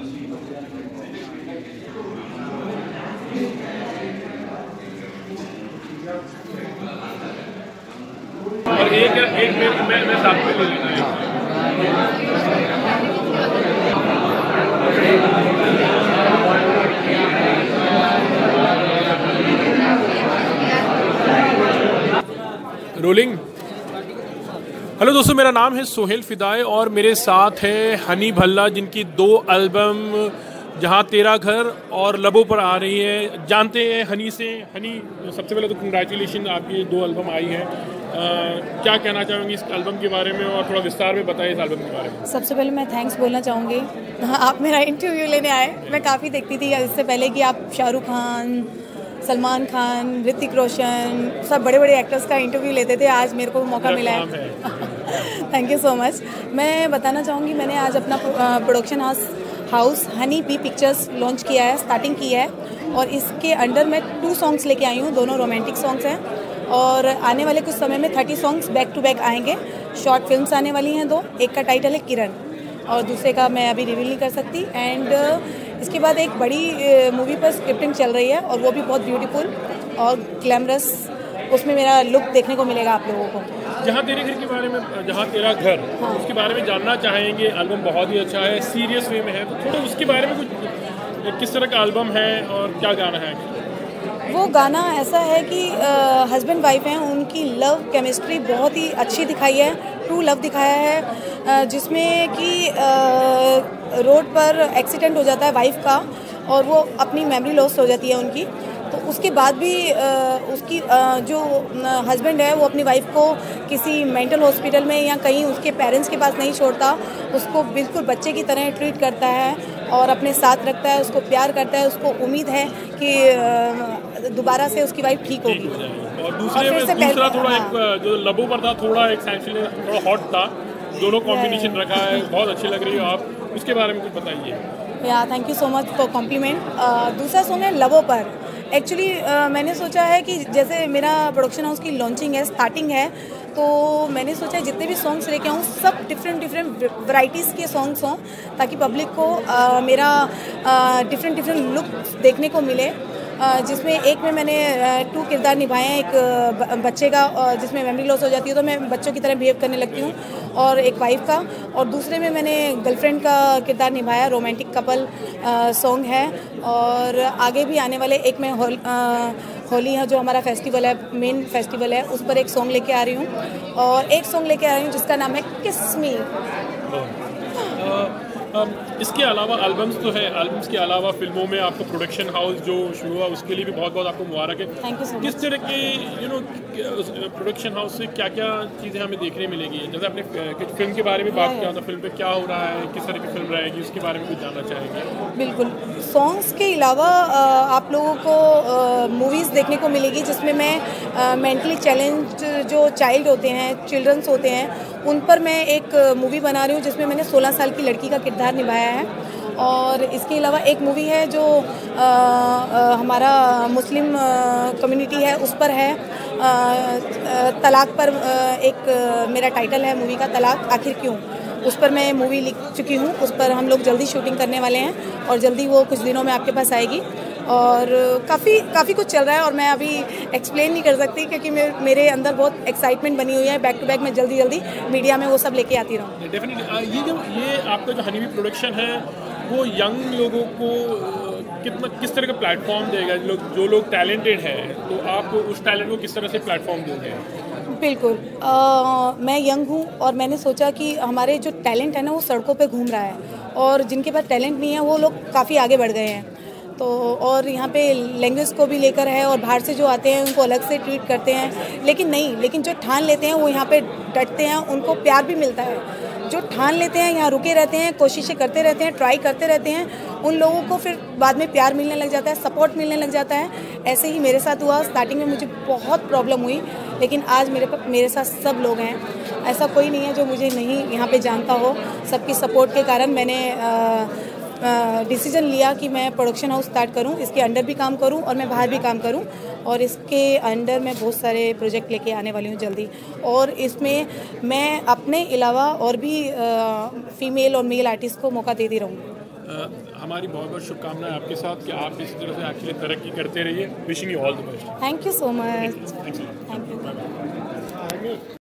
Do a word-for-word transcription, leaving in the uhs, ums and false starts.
और एक एक मैं मैं, मैं साथ में ले लेना रोलिंग। हेलो दोस्तों, मेरा नाम है सोहेल फिदाई और मेरे साथ है हनी भल्ला, जिनकी दो एल्बम जहाँ तेरा घर और लबों पर आ रही है। जानते हैं हनी से। हनी, सबसे पहले तो कंग्रेचुलेशन, आपकी दो एल्बम आई है। क्या कहना चाहूँगी इस एल्बम के बारे में और थोड़ा विस्तार में बताइए इस एल्बम के बारे में। सबसे पहले मैं थैंक्स बोलना चाहूँगी, आप मेरा इंटरव्यू लेने आए। मैं काफ़ी देखती थी इससे पहले कि आप शाहरुख खान, सलमान खान, ऋतिक रोशन, सब बड़े बड़े एक्टर्स का इंटरव्यू लेते थे। आज मेरे को मौका मिला है। Thank you so much. मैं बताना चाहूँगी, मैंने आज अपना production house house Honey Bee Pictures launch किया है, स्टार्टिंग की है। और इसके अंडर मैं टू सॉन्ग्स लेके आई हूँ, दोनों रोमांटिक सॉन्ग्स हैं। और आने वाले कुछ समय में thirty songs back to back आएंगे। शॉर्ट फिल्म्स आने वाली हैं दो, एक का टाइटल है किरण और दूसरे का मैं अभी रिवील नहीं कर सकती। एंड इसके बाद एक बड़ी मूवी पर स्क्रिप्टिंग चल रही है और वो भी बहुत ब्यूटीफुल और ग्लैमरस, उसमें मेरा लुक देखने को मिलेगा आप लोगों को। जहाँ तेरे घर के बारे में, जहाँ तेरा घर, हाँ, उसके बारे में जानना चाहेंगे। एल्बम बहुत ही अच्छा है, सीरियस वे में है, तो थोड़ा उसके बारे में कुछ, किस तरह का एल्बम है और क्या गाना है? वो गाना ऐसा है कि हस्बैंड वाइफ हैं, उनकी लव केमिस्ट्री बहुत ही अच्छी दिखाई है, ट्रू लव दिखाया है, जिसमें कि रोड पर एक्सीडेंट हो जाता है वाइफ का और वो अपनी मेमोरी लॉस हो जाती है उनकी। तो उसके बाद भी उसकी जो हस्बैंड है वो अपनी वाइफ को किसी मेंटल हॉस्पिटल में या कहीं उसके पेरेंट्स के पास नहीं छोड़ता, उसको बिल्कुल बच्चे की तरह ट्रीट करता है और अपने साथ रखता है, उसको प्यार करता है। उसको उम्मीद है कि दोबारा से उसकी वाइफ ठीक होगी। और दूसरे में दूसरा थोड़ा हाँ, एक जो लबों पर था, थोड़ा एक सेंसिटिव, थोड़ा हॉट था, दोनों कॉम्बिनेशन रखा है, बहुत अच्छी लग रही है आप, उसके बारे में कुछ बताइए। या thank you so much for compliment. दूसरा सॉन्ग है लबों पर। एक्चुअली uh, मैंने सोचा है कि जैसे मेरा प्रोडक्शन हाउस की लॉन्चिंग है, स्टार्टिंग है, तो मैंने सोचा है जितने भी सॉन्ग्स लेके आऊँ सब डिफरेंट डिफरेंट वैराइटीज़ के सॉन्ग्स हों, ताकि पब्लिक को uh, मेरा डिफरेंट डिफरेंट लुक देखने को मिले। Uh, जिसमें एक में मैंने टू uh, किरदार निभाए हैं, एक बच्चे का uh, जिसमें मेमोरी लॉस हो जाती है तो मैं बच्चों की तरह बिहेव करने लगती हूँ, और एक वाइफ का, और दूसरे में मैंने गर्लफ्रेंड का किरदार निभाया, रोमांटिक कपल सॉन्ग है। और आगे भी आने वाले एक में होल, uh, होली है जो हमारा फेस्टिवल है, मेन फेस्टिवल है, उस पर एक सॉन्ग लेके आ रही हूँ। और एक सॉन्ग लेके आ रही हूँ जिसका नाम है किस मी। इसके अलावा एल्बम्स तो है, एल्बम्स के अलावा फिल्मों में आपका प्रोडक्शन हाउस जो शुरू हुआ उसके लिए भी बहुत बहुत आपको मुबारक है। Thank you so much. किस तरह के यू नो प्रोडक्शन हाउस से क्या क्या चीज़ें हमें देखने मिलेगी? जैसे आपने फिल्म के बारे में बात किया था, फिल्म पे क्या हो रहा है, किस तरह की फिल्म रहेगी, उसके बारे में कुछ जानना चाहेंगे? बिल्कुल। सॉन्ग्स के अलावा आप लोगों को मूवीज़ देखने को मिलेगी जिसमें मैं मेंटली चैलेंज्ड जो चाइल्ड होते हैं, चिल्ड्रंस होते हैं, उन पर मैं एक मूवी बना रही हूँ जिसमें मैंने सोलह साल की लड़की का किरदार निभाया है। और इसके अलावा एक मूवी है जो आ, आ, हमारा मुस्लिम कम्युनिटी है उस पर है, आ, आ, तलाक पर आ, एक आ, मेरा टाइटल है मूवी का, तलाक आखिर क्यों। उस पर मैं मूवी लिख चुकी हूँ, उस पर हम लोग जल्दी शूटिंग करने वाले हैं और जल्दी वो कुछ दिनों में आपके पास आएगी। और काफ़ी काफ़ी कुछ चल रहा है और मैं अभी एक्सप्लेन नहीं कर सकती क्योंकि मेरे अंदर बहुत एक्साइटमेंट बनी हुई है। बैक टू बैक मैं जल्दी जल्दी मीडिया में वो सब लेके आती रहूँ। डेफिनेटली। ये जो ये आपका जो हनीबी प्रोडक्शन है वो यंग लोगों को कितना किस तरह का प्लेटफॉर्म देगा? जो लोग जो लोग टैलेंटेड हैं, तो आप उस टैलेंट को किस तरह से प्लेटफॉर्म दोगे? बिल्कुल। आ, मैं यंग हूँ और मैंने सोचा कि हमारे जो टैलेंट है ना वो सड़कों पे घूम रहा है, और जिनके पास टैलेंट नहीं है वो लोग काफ़ी आगे बढ़ गए हैं। तो और यहाँ पे लैंग्वेज को भी लेकर है, और बाहर से जो आते हैं उनको अलग से ट्रीट करते हैं, लेकिन नहीं, लेकिन जो ठान लेते हैं वो यहाँ पे डटते हैं, उनको प्यार भी मिलता है। जो ठान लेते हैं, यहाँ रुके रहते हैं, कोशिशें करते रहते हैं, ट्राई करते रहते हैं, उन लोगों को फिर बाद में प्यार मिलने लग जाता है, सपोर्ट मिलने लग जाता है। ऐसे ही मेरे साथ हुआ। स्टार्टिंग में मुझे बहुत प्रॉब्लम हुई, लेकिन आज मेरे मेरे साथ सब लोग हैं। ऐसा कोई नहीं है जो मुझे नहीं यहाँ पे जानता हो। सबकी सपोर्ट के कारण मैंने डिसीजन लिया कि मैं प्रोडक्शन हाउस स्टार्ट करूं, इसके अंडर भी काम करूं और मैं बाहर भी काम करूं, और इसके अंडर मैं बहुत सारे प्रोजेक्ट लेके आने वाली हूं जल्दी। और इसमें मैं अपने अलावा और भी फीमेल और मेल आर्टिस्ट को मौका देती रहूँगी। हमारी बहुत बहुत शुभकामनाएं आपके साथ कि आप इसी तरह से एक्चुअली तरक्की करते रहिए। Wishing you all the best. Thank you so much. Thanks. Thank you.